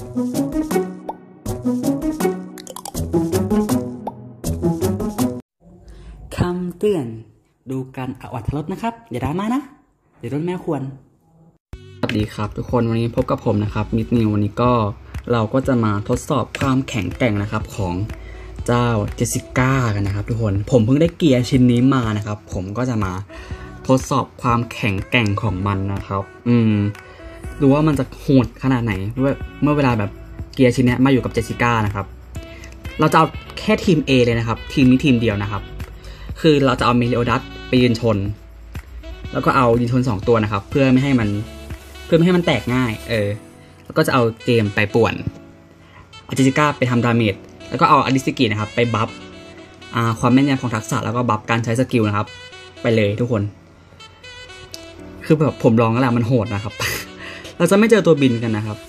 คำเตือนดูการอรรถรสนะครับอย่าดราม่านะเดี๋ยวโดนแม่ควรสวัสดีครับทุกคนวันนี้พบกับผมนะครับมิดนิววันนี้ก็เราก็จะมาทดสอบความแข็งแกร่งนะครับของเจ้าเจสสิก้ากันนะครับทุกคนผมเพิ่งได้เกียร์ชิ้นนี้มานะครับผมก็จะมาทดสอบความแข็งแกร่งของมันนะครับดูว่ามันจะโหดขนาดไหนเมื่อเวลาแบบเกียร์ชิ้นนี้มาอยู่กับเจสสิก้านะครับเราจะเอาแค่ทีม A เลยนะครับทีมนี้ทีมเดียวนะครับคือเราจะเอาเมลิโอดัสไปยืนชนแล้วก็เอายืนชน2ตัวนะครับเพื่อไม่ให้มันแตกง่ายแล้วก็จะเอาเจมไปป่วนเอาเจสสิก้าไปทำดาเมจแล้วก็เอาอดิสกินะครับไปบัฟความแม่นยำของทักษะแล้วก็บัฟการใช้สกิลนะครับไปเลยทุกคนคือแบบผมลองแล้วแหละมันโหดนะครับ เราจะไม่เจอตัวบินกันนะครับ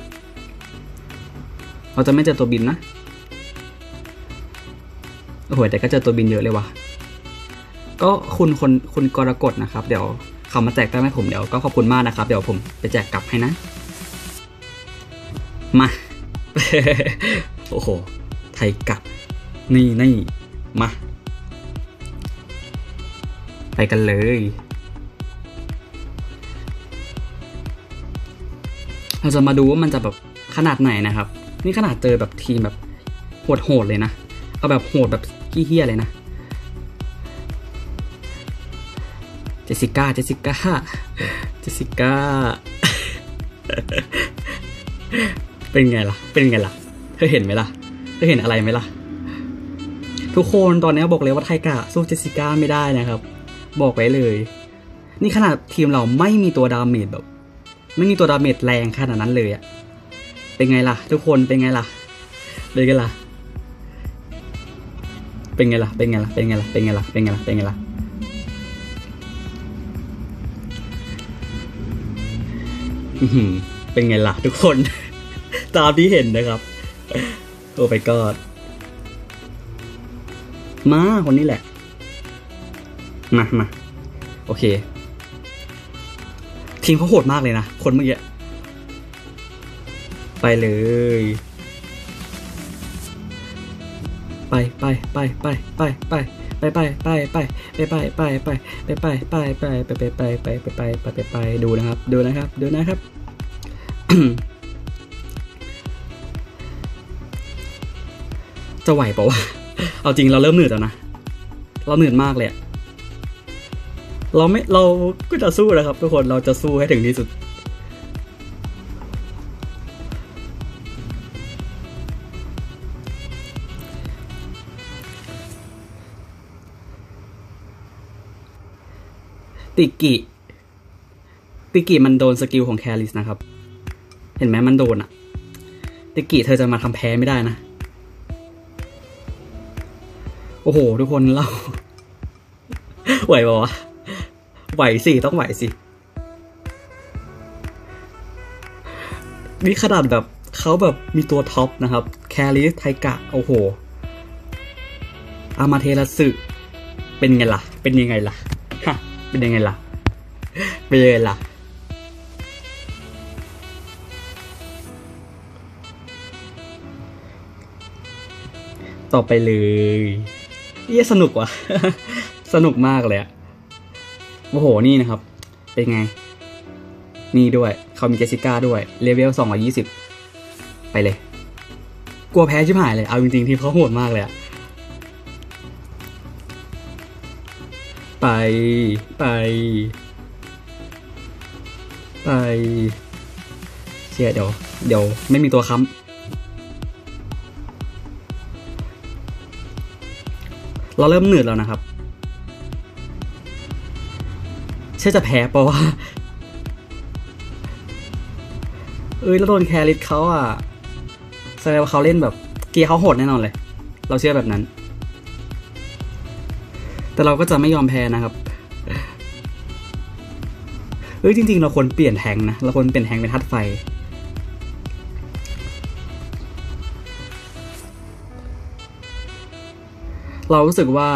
เราจะไม่เจอตัวบินนะโอ้โหแต่ก็เจอตัวบินเยอะเลยว่ะก็คุณกรกฎนะครับเดี๋ยวเขามาแจกได้ไหมผมเดี๋ยวก็ขอบคุณมากนะครับเดี๋ยวผมไปแจกกลับให้นะมา โอ้โหไทยกลับนี่มาไปกันเลยเราจะมาดูว่ามันจะแบบขนาดไหนนะครับนี่ขนาดเจอแบบทีมแบบโหดเลยนะเอาแบบโหดแบบขี้เหี้ยเลยนะเจสสิก้าเป็นไงล่ะเธอเห็นไหมล่ะเธอเห็นอะไรไหมล่ะทุกคนตอนนี้บอกเลยว่าไทกะสู้เจสสิก้าไม่ได้นะครับบอกไว้เลยนี่ขนาดทีมเราไม่มีตัวดาเมจแบบไม่มีตัวดาเมจแรงขนาดนั้นเลยอะเป็นไงล่ะทุกคนเป็นไงล่ะเป็นไงล่ะเป็นไงล่ะทุกคนตามที่เห็นนะครับโอ้ไปกอดมาคนนี้แหละมาโอเคทีมเขาโหดมากเลยนะคนเมื่อกี้ไปเลยไปดูนะครับ จะไหวเปล่าวะเอาจริงเราเริ่มเหนื่อยแล้วนะเราเหนื่อยมากเลยเราก็จะสู้นะครับทุกคนเราจะสู้ให้ถึงที่สุดติกิมันโดนสกิลของแคลิสนะครับเห็นไหมมันโดนติกิเธอจะมาทำแพ้ไม่ได้นะโอ้โหทุกคนเรา ไหวป่าวะไหวสิต้องไหวสินี่ขนาดแบบเขาแบบมีตัวท็อปนะครับแคลิสไทกะโอ้โหอามาเทรัสึเป็นยังไงล่ะต่อไปเลยสนุกว่ะ สนุกมากเลยโอ้โหนี่นะครับเป็นไงนี่ด้วยเขามีเจสสิก้าด้วยเลเวล220ไปเลยกลัวแพ้ชิบหายเลยเอาจริงๆที่เขาโหดมากเลยไปเชี่ยเดี๋ยวไม่มีตัวค้ำเราเริ่มเหนื่อยแล้วนะครับใช่จะแพ้เพราะว่าแล้วโดนแคริสเขาแสดงว่าเขาเล่นแบบเกียร์เขาโหดแน่นอนเลยเราเชื่อแบบนั้นแต่เราก็จะไม่ยอมแพ้นะครับจริงๆเราควรเปลี่ยนแทงนะเราควรเปลี่ยนแทงเป็นธาตุไฟเรารู้สึกว่า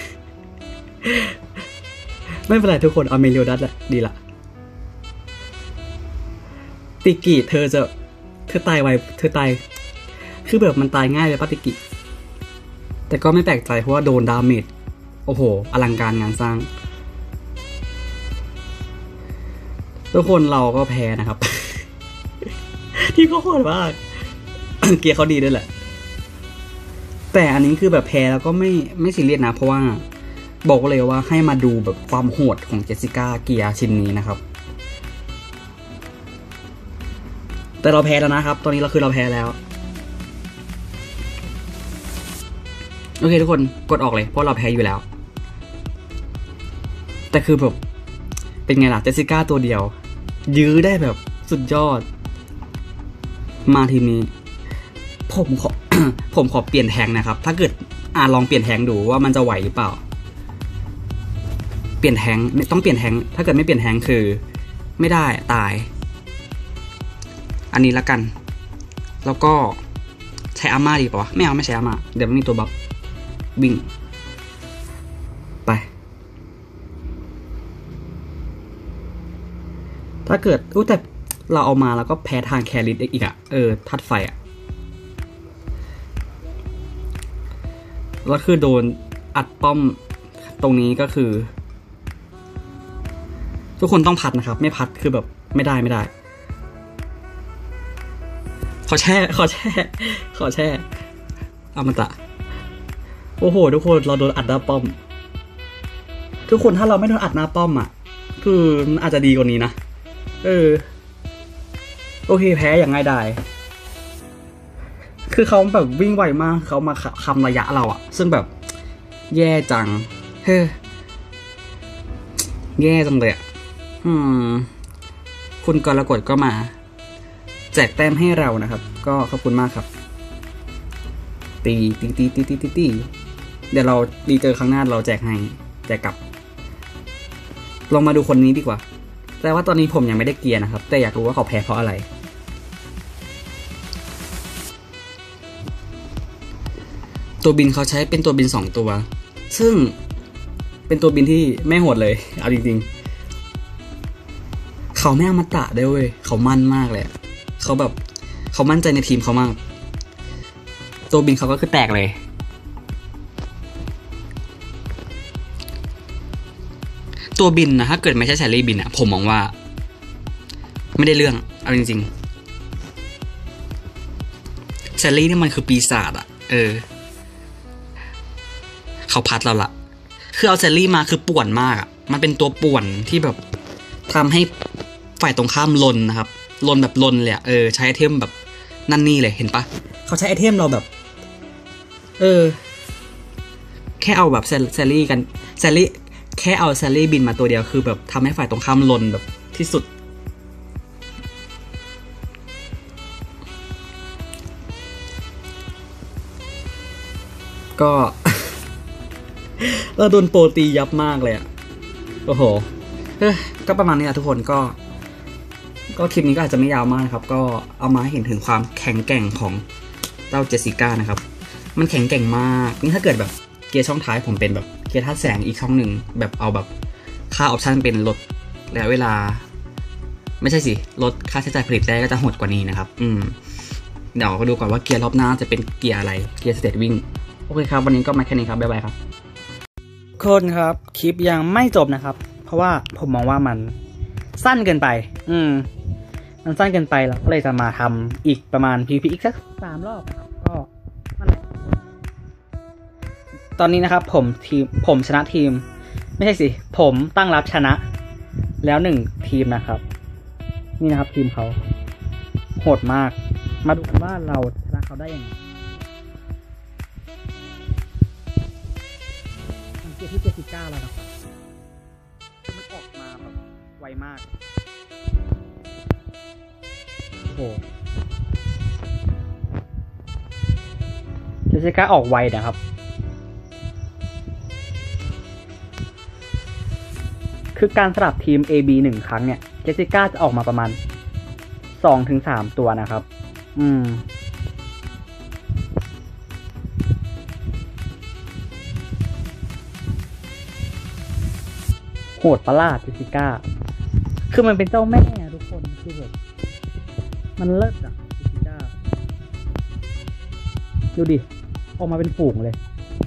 ไม่เป็นไรทุกคนเอาเมลิโอดัสแหละดีละติกิเธอจะเธอตายไวเธอตายคือแบบมันตายง่ายเลยปาติกิแต่ก็ไม่แปลกใจเพราะว่าโดนดาเมจโอ้โหอลังการงานสร้างทุกคนเราก็แพ้นะครับ ที่เขาโหดมาก เกียร์เขาดีด้วยแหละแต่อันนี้คือแบบแพ้แล้วก็ไม่ซีเรียสนะเพราะว่าบอกเลยว่าให้มาดูแบบความโหดของเจสสิก้าเกียร์ชิ้นนี้นะครับแต่เราแพ้แล้วนะครับตอนนี้เราแพ้แล้วโอเคทุกคนกดออกเลยเพราะเราแพ้อยู่แล้วแต่คือแบบเป็นไงล่ะเจสสิก้าตัวเดียวยื้อได้แบบสุดยอดมาทีนี้ผมขอ ผมขอเปลี่ยนแทงนะครับถ้าเกิดลองเปลี่ยนแทงดูว่ามันจะไหวหรือเปล่าเปลี่ยนแทงต้องเปลี่ยนแทงถ้าเกิดไม่เปลี่ยนแทงคือไม่ได้ตายอันนี้ละกันแล้วก็ใช้อาม่าดีป่าวะไม่เอาไม่ใช้อาม่าเดี๋ยวมันมีตัวบัฟวิ่งไปถ้าเกิดแต่เราเอามาแล้วก็แพ้ทางแคริสอีกอ่ะทัดไฟอ่ะแล้วคือโดนอัดป้อมตรงนี้ก็คือทุกคนต้องพัดนะครับไม่พัดคือแบบไม่ได้ขอแช่อมตะโอ้โหทุกคนเราโดนอัดหน้าป้อมทุกคนถ้าเราไม่โดนอัดหน้าป้อมอ่ะคืออาจจะดีกว่านี้นะโอเคแพ้อย่างง่ายดายคือเขาแบบวิ่งไวมากเขามาคำระยะเราอ่ะซึ่งแบบแย่จังแย่จังเลยอ่ะคุณกรกฎก็มาแจกแต้มให้เรานะครับก็ขอบคุณมากครับตีเดี๋ยวเราดีเจอครั้งหน้าเราแจกกลับลองมาดูคนนี้ดีกว่าแต่ว่าตอนนี้ผมยังไม่ได้เกียร์นะครับแต่อยากรู้ว่าเขาแพ้เพราะอะไรตัวบินเขาใช้เป็นตัวบิน2ตัวซึ่งเป็นตัวบินที่ไม่โหดเลยเอาจริงๆเขาไม่อมตะได้เว้ยเขามั่นมากเลยเขามั่นใจในทีมเขามากตัวบินเขาก็คือแตกเลยตัวบินนะถ้าเกิดไม่ใช่แซลลี่บินอะผมมองว่าไม่ได้เรื่องเอาจริงๆแซลลี่นี่มันคือปีศาจอะเขาพัดเราละคือเอาแซลลี่มาคือป่วนมากอะมันเป็นตัวป่วนที่แบบทำให้ฝ่ายตรงข้ามลนนะครับลนแบบลนเลยอะใช้ไอเทมแบบนั่นนี่เลยเห็นปะเขาใช้ไอเทมเราแบบแค่เอาแบบแซลลี่กันแซลลี่แค่เอาแซลลี่บินมาตัวเดียวคือแบบทำให้ฝ่ายตรงข้ามลนแบบที่สุดก็ เราโดนโปรตียับมากเลยอ่ะโอ้โหก็ประมาณนี้นะทุกคนก็คลิปนี้ก็อาจจะไม่ยาวมากนะครับก็เอามาให้เห็นถึงความแข็งแกร่งของเจ้าเจสสิก้านะครับมันแข็งแกร่งมากนี่ถ้าเกิดแบบเกียร์ช่องท้ายผมเป็นแบบเกียร์ธาตุแสงอีกช่องหนึ่งแบบเอาแบบค่าออปชั่นเป็นลดระยะเวลาไม่ใช่สิลดค่าใช้จ่ายผลิตได้ก็จะโหดกว่านี้นะครับเดี๋ยวมาดูก่อนว่าเกียร์รอบหน้าจะเป็นเกียร์อะไรเกียร์สเตทวิ่งโอเคครับวันนี้ก็มาแค่นี้ครับบ๊ายบายครับคนครับคลิปยังไม่จบนะครับเพราะว่าผมมองว่ามันสั้นเกินไปมันสั้นเกินไปเราก็เลยจะมาทำอีกประมาณ PVP อีกสัก3 รอบนะครับก็นั่นแหละตอนนี้นะครับผมชนะทีมไม่ใช่สิผมตั้งรับชนะแล้ว1 ทีมนะครับนี่นะครับทีมเขาโหดมากมาดูกันว่าเราชนะเขาได้ยังไงสังเกตที่79แล้วนะครับมันออกมาแบบไวมากโอ้โหเจสสิก้าออกไวนะครับคือการสลับทีม AB 1 ครั้งเนี่ยเจสสิก้าจะออกมาประมาณ 2-3 ตัวนะครับโหดประหลาดเจสสิก้าคือมันเป็นเจ้าแม่ทุกคนคือแบบมันเลิศอะเจสสิก้าดูดิออกมาเป็นฝูงเลย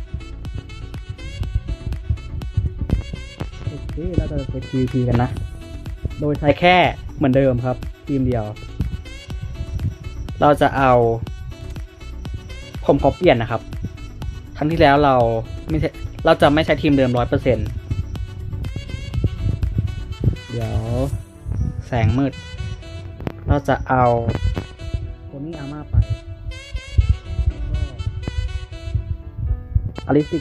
โอเคเราจะเป็น PVP กันนะโดยใช้แค่เหมือนเดิมครับทีมเดียวเราจะเอาผมขอเปลี่ยนนะครับครั้งที่แล้วเราจะไม่ใช้ทีมเดิม 100%เดี๋ยวแสงมืดเราจะเอาโคนี่อาม่าไปอลิส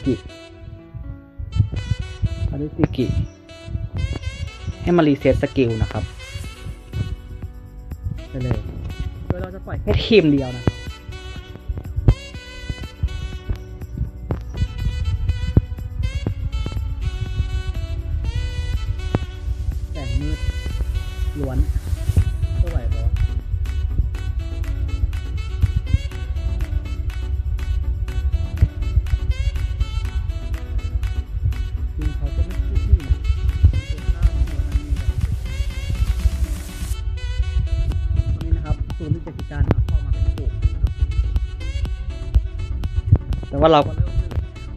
กิให้มารีเซ็ตสกิลนะครับไปเลยโดยเราจะปล่อยแค่ทีมเดียวนะครับแสงมืดล้วนก็ไหวปะจริงเขาจะไม่ขี้ที่นะศูนย์กิจการครับพอมาเป็นกลุ่มแต่ว่าเราก็เริ่มเหนื่อย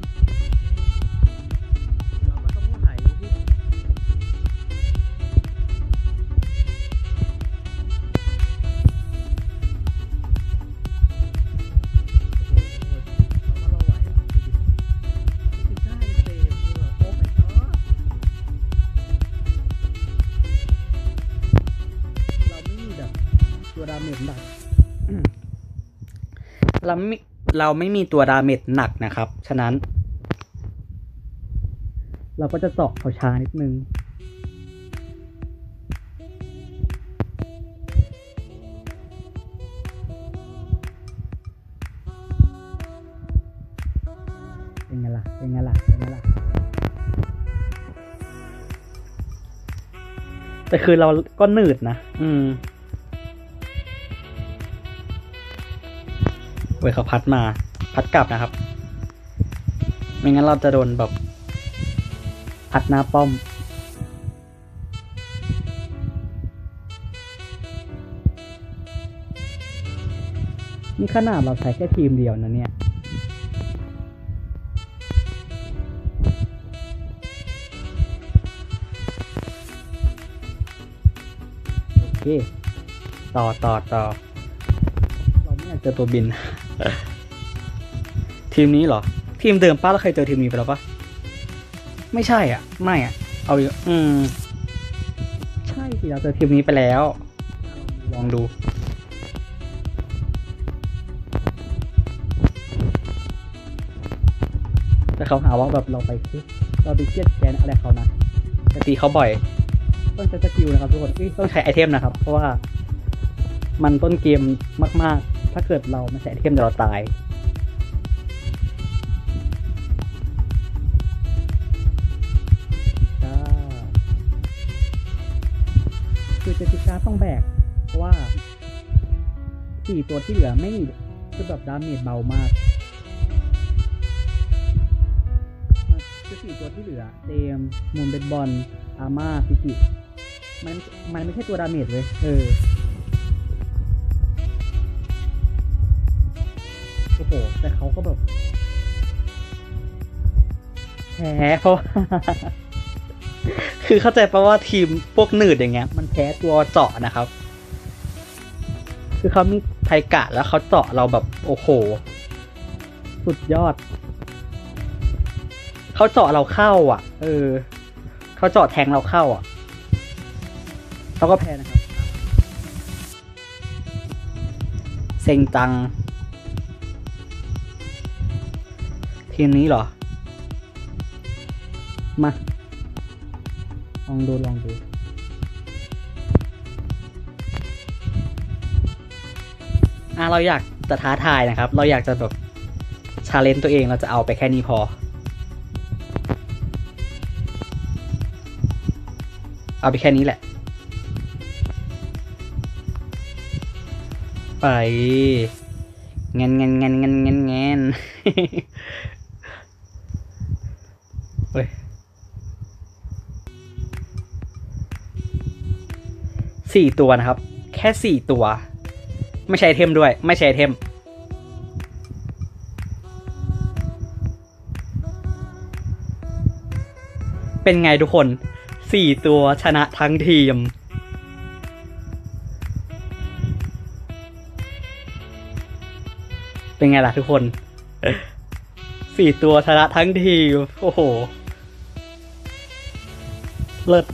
เราก็ต้องไหที่เราก็ไหวได้เซฟโอ้ไม่ท้อเราไม่มีแบบตัวดาเมจหนักเราไม่มีตัวดาเมจหนักนะครับฉะนั้นเราก็จะเจาะเขาช้านิดนึงเป็นไงล่ะแต่คือเราก็หนืดนะเว้ยเขาพัดกลับนะครับไม่งั้นเราจะโดนแบบพัดหน้าป้อมนี่ขนาดเราใช้แค่ทีมเดียวนะเนี่ยโอเคต่อเราไม่อยากเจอตัวบิน ทีมนี้เหรอทีมเดิมป้าเราเคยเจอทีมนี้ไปแล้วปะไม่ใช่อ่ะไม่อ่ะเอาใช่สิเราเจอทีมนี้ไปแล้วลองดูแต่เขาหาว่าแบบเราไปเครียดแกนอะไรเขานะแต่ตีเขาบ่อยต้องใช้สกิลนะครับทุกคนต้องใช้ไอเทมนะครับเพราะว่ามันต้นเกมมากๆถ้าเกิดเราไม่ใช้ไอเทมเดี๋ยวเราตายคือเจติก้าต้องแบกเพราะว่า4ตัวที่เหลือไม่มีคือแบบดาเมจเบามากคือ4ตัวที่เหลือเตมมูนเบสบอลอาม่าฟิจิมันไม่ใช่ตัวดาเมจเลยโอ้โหแต่เขาก็แบบแพ้เพราะ คือเข้าใจปะว่าทีมพวกหนืดอย่างเงี้ยมันแพ้ตัวเจาะนะครับคือเขามีไทกะแล้วเขาเจาะเราแบบโอ้โหสุดยอดเขาเจาะเราเข้าอ่ะเขาเจาะแทงเราเข้าอ่ะเขาก็แพ้นะครับเซ็งจังทีมนี้เหรอมาลองดูเราอยากจะท้าทายนะครับเราอยากจะแบบชาเลนจ์ตัวเองเราจะเอาไปแค่นี้พอเอาไปแค่นี้แหละไปเงินเฮ้ย4 ตัวนะครับแค่4 ตัวไม่ใช่ไอเทมด้วยไม่ใช่ไอเทมเป็นไงทุกคน4ตัวชนะทั้งทีมเป็นไงล่ะทุกคน4ตัวชนะทั้งทีมโอ้โหเลิศ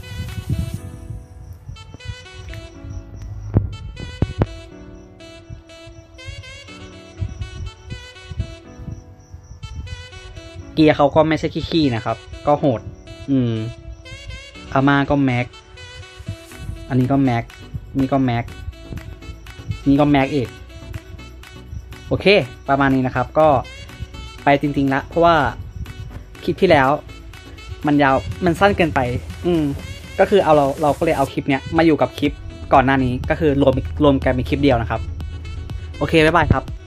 เกียร์เขาก็ไม่ใช่ขี้ๆนะครับก็โหดอาม่าก็แม็กอันนี้ก็แม็กนี่ก็แม็กนี่ก็แม็กอีกโอเคประมาณนี้นะครับก็ไปจริงๆละเพราะว่าคลิปที่แล้วมันยาวมันสั้นเกินไปก็คือเอาเราก็เลยเอาคลิปเนี้ยมาอยู่กับคลิปก่อนหน้านี้ก็คือรวมกันเป็นคลิปเดียวนะครับโอเคบ๊ายบายครับ